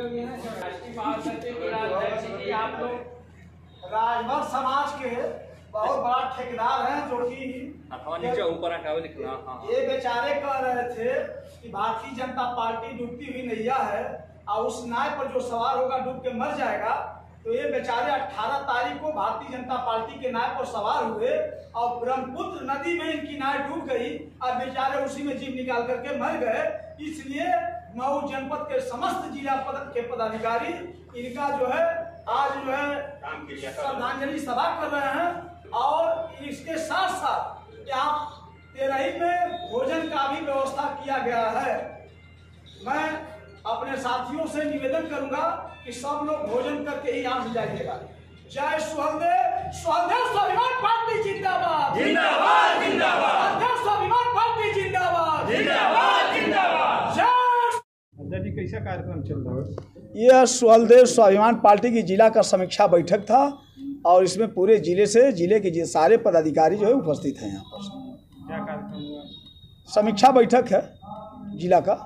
राजभर समाज के बहुत बड़ा ठेकेदार हैं, जो कि ये बेचारे कह रहे थे कि भारतीय जनता पार्टी डूबती हुई नैया है और उस नाव पर जो सवार होगा डूब के मर जाएगा। तो ये बेचारे 18 तारीख को भारतीय जनता पार्टी के नाव पर सवार हुए और ब्रह्मपुत्र नदी में इनकी नाव डूब गई और बेचारे उसी में जीव निकाल करके मर गए। इसलिए मऊ जनपद के समस्त जिला के पदाधिकारी इनका जो है आज जो है श्रद्धांजलि सभा कर रहे हैं और इसके साथ साथ यहाँ तेरही में भोजन का भी व्यवस्था किया गया है। मैं अपने साथियों से निवेदन करूंगा कि सब लोग भोजन करके ही यहाँ से जाइएगा। जय सुहलदेव, सुहलदेव स्वाभिमान पार्टी जिंदाबाद, जिंदाबाद जिंदाबाद, स्वाभिमान पार्टी जिंदाबाद, जिंदाबाद जिंदाबाद। जी कैसा कार्यक्रम चल रहा है? यह सुहलदेव स्वाभिमान पार्टी की जिला का समीक्षा बैठक था और इसमें पूरे जिले से जिले के सारे पदाधिकारी जो है उपस्थित हैं। यहाँ पर क्या कार्यक्रम हुआ? समीक्षा बैठक है जिला का।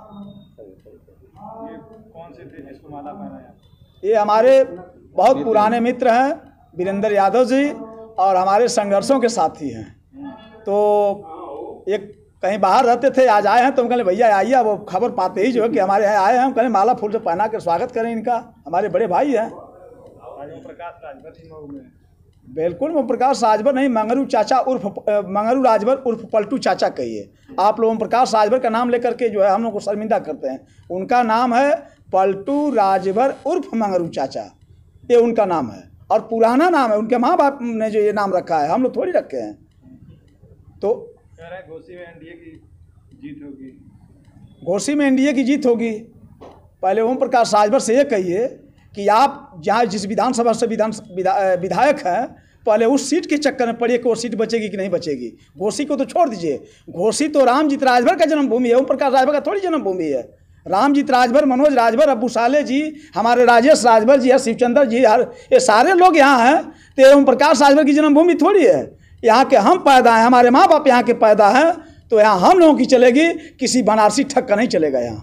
ये कौन से थे जिसको माला पहनाया? ये हमारे बहुत पुराने मित्र हैं वीरेंद्र यादव जी और हमारे संघर्षों के साथी हैं। तो एक कहीं बाहर रहते थे, आज आए हैं तो हम कहें भैया आइए। वो खबर पाते ही जो है कि हमारे यहाँ आए हैं, हम कहें माला फूल से पहना कर स्वागत करें इनका। हमारे बड़े भाई हैं। प्रकाश राजभर जी मऊ में? बिल्कुल, ओम प्रकाश राजभर नहीं, मंगरू चाचा उर्फ मंगरू राजभर उर्फ पलटू चाचा कहिए आप लोग। ओम प्रकाश राजभर का नाम लेकर के जो है हम लोग को शर्मिंदा करते हैं। उनका नाम है पलटू राजभर उर्फ मंगरू चाचा, ये उनका नाम है और पुराना नाम है। उनके माँ बाप ने जो ये नाम रखा है, हम लोग थोड़ी रखे हैं। तो कह रहे हैं घोसी में एनडीए की जीत होगी। घोसी में एनडीए की जीत होगी। पहले ओम प्रकाश राजभर से ये कहिए कि आप जहाँ जिस विधानसभा से विधायक हैं, पहले उस सीट के चक्कर में पड़िए कि वो सीट बचेगी कि नहीं बचेगी। घोसी को तो छोड़ दीजिए, घोसी तो रामजीत राजभर का जन्मभूमि है, ओम प्रकाश राजभर का थोड़ी जन्मभूमि है। रामजीत राजभर, मनोज राजभर, अब्बू साले जी, हमारे राजेश राजभर जी है, शिवचंद्र जी, ये सारे लोग यहाँ हैं। तो ओम प्रकाश राजभर की जन्मभूमि थोड़ी है। यहाँ के हम पैदा हैं, हमारे माँ बाप यहाँ के पैदा हैं, तो यहाँ हम लोगों की चलेगी, किसी बनारसी ठग का नहीं चलेगा यहाँ।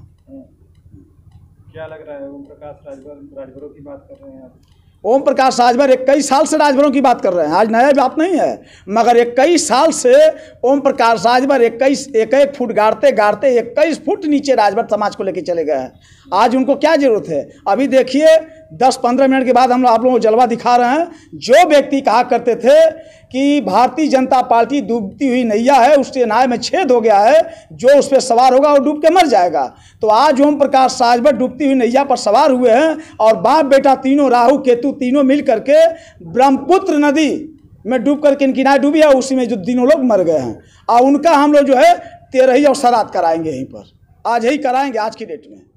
क्या लग रहा है? ओम प्रकाश राजभरों की बात कर रहे हैं आप? ओम प्रकाश राजभर 21 साल से राजभरों की बात कर रहे हैं, आज नया बात नहीं है। मगर 21 साल से ओम प्रकाश राजभर एक फुट गाड़ते गाड़ते 21 फुट नीचे राजभर समाज को लेके चले गए हैं। आज उनको क्या जरूरत है? अभी देखिए 10-15 मिनट के बाद हम आप लोगों को जलवा दिखा रहे हैं। जो व्यक्ति कहा करते थे कि भारतीय जनता पार्टी डूबती हुई नैया है, उसके नाव में छेद हो गया है, जो उस पर सवार होगा वो डूब के मर जाएगा। तो आज ओम प्रकाश राजभर डूबती हुई नैया पर सवार हुए हैं और बाप बेटा तीनों, राहु केतु तीनों मिल करके ब्रह्मपुत्र नदी में डूब करके इनकी नाव डूबी है, उसी में जो तीनों लोग मर गए हैं। और उनका हम लोग जो है तेरही और श्राद्ध कराएंगे यहीं पर, आज ही कराएंगे, आज की डेट में।